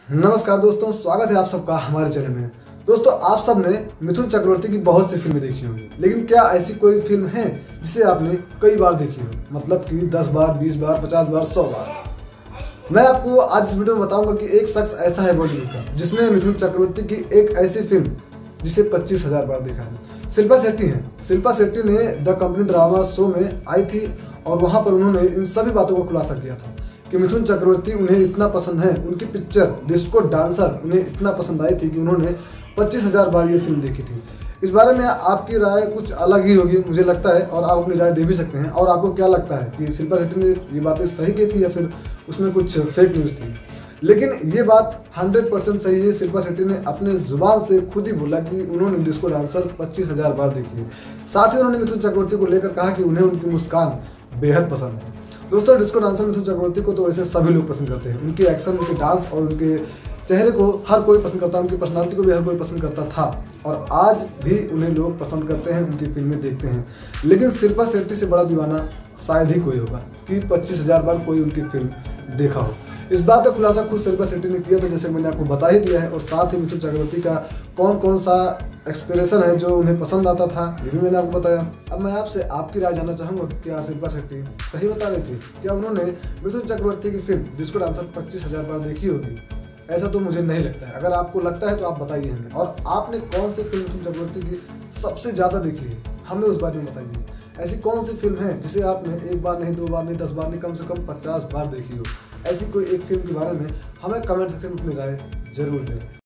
नमस्कार दोस्तों, स्वागत है आप सबका हमारे चैनल में। दोस्तों, आप सब ने मिथुन चक्रवर्ती की बहुत सी फिल्में देखी होंगी, लेकिन क्या ऐसी कोई फिल्म है जिसे आपने कई बार देखी हो, मतलब कि 10 बार, 20 बार, 50 बार, 100 बार? मैं आपको आज इस वीडियो में बताऊंगा कि एक शख्स ऐसा है बॉलीवुड का जिसने मिथुन चक्रवर्ती की एक ऐसी फिल्म जिसे 25,000 बार देखा है। शिल्पा शेट्टी है। शिल्पा शेट्टी ने द कंपनी ड्रामा शो में आई थी और वहां पर उन्होंने इन सभी बातों को खुलासा किया था कि मिथुन चक्रवर्ती उन्हें इतना पसंद है, उनकी पिक्चर डिस्को डांसर उन्हें इतना पसंद आई थी कि उन्होंने 25,000 बार ये फिल्म देखी थी। इस बारे में आपकी राय कुछ अलग ही होगी मुझे लगता है, और आप अपनी राय दे भी सकते हैं। और आपको क्या लगता है कि शिल्पा शेट्टी ने ये बातें सही की थी या फिर उसमें कुछ फेक न्यूज़ थी? लेकिन ये बात 100% सही है। शिल्पा शेट्टी ने अपने जुबान से खुद ही बोला कि उन्होंने डिस्को डांसर 25,000 बार देखी है। साथ ही उन्होंने मिथुन चक्रवर्ती को लेकर कहा कि उन्हें उनकी मुस्कान बेहद पसंद है। दोस्तों, डिस्को डांसर मिथुन चक्रवर्ती को तो वैसे सभी लोग पसंद करते हैं। उनके एक्शन, उनके डांस और उनके चेहरे को हर कोई पसंद करता है, उनकी पर्सनालिटी को भी हर कोई पसंद करता था और आज भी उन्हें लोग पसंद करते हैं, उनकी फिल्में देखते हैं। लेकिन शिल्पा शेट्टी से बड़ा दीवाना शायद ही कोई होगा कि 25,000 बार कोई उनकी फिल्म देखा हो। इस बात का खुलासा खुद शिल्पा शेट्टी ने किया था, जैसे मैंने आपको बता ही दिया है। और साथ ही मिथुन चक्रवर्ती का कौन कौन सा एक्सप्रेशन है जो उन्हें पसंद आता था, ये भी मैंने आपको बताया। अब मैं आपसे आपकी राय जानना चाहूँगा कि क्या शिल्पा शेट्टी सही बता रही थी? क्या उन्होंने मिथुन चक्रवर्ती की फिल्म डिस्को डांसर 25,000 बार देखी होगी? ऐसा तो मुझे नहीं लगता है। अगर आपको लगता है तो आप बताइए हमें। और आपने कौन सी फिल्म मिथुन चक्रवर्ती की सबसे ज़्यादा देखी है, हमें उस बारे में बताइए। ऐसी कौन सी फिल्म है जिसे आपने एक बार नहीं, 2 बार नहीं, 10 बार नहीं, कम से कम 50 बार देखी हो? ऐसी कोई एक फिल्म के बारे में हमें कमेंट सेक्शन में अपनी राय जरूर दें।